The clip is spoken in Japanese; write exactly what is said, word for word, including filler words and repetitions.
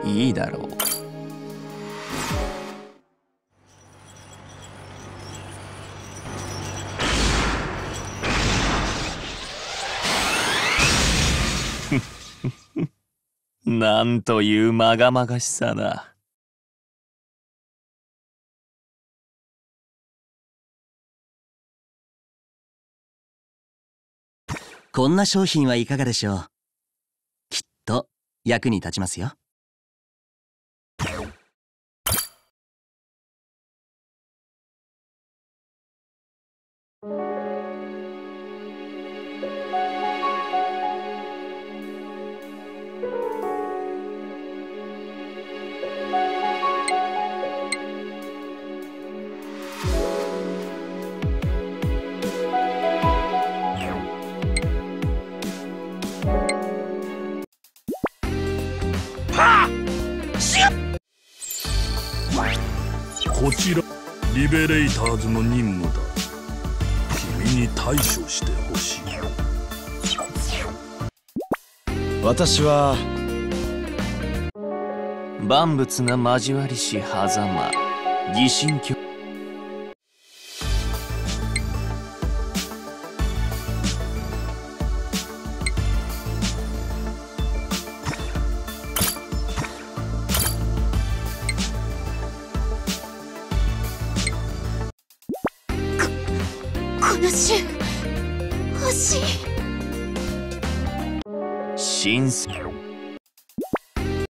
いいだろう。なんというまがまがしさだ。 こんな商品はいかがでしょう。きっと役に立ちますよ。 こちらリベレイターズの任務だ。君に対処してほしい。 私は万物が交わりし狭間、疑心境。 この種欲しい。 神聖